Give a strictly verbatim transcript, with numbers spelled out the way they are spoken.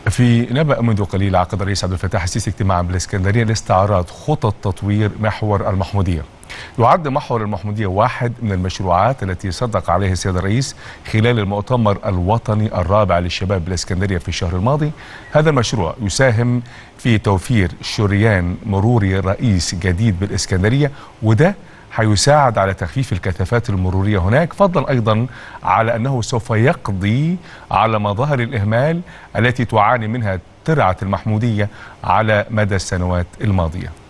في نبأ منذ قليل عقد الرئيس عبد الفتاح السيسي اجتماعا بالإسكندرية لاستعراض خطط تطوير محور المحمودية. يعد محور المحمودية واحد من المشروعات التي صدق عليه السيد الرئيس خلال المؤتمر الوطني الرابع للشباب بالإسكندرية في الشهر الماضي. هذا المشروع يساهم في توفير شريان مروري رئيس جديد بالإسكندرية، وده حيساعد على تخفيف الكثافات المرورية هناك، فضلا أيضا على أنه سوف يقضي على مظاهر الإهمال التي تعاني منها ترعة المحمودية على مدى السنوات الماضية.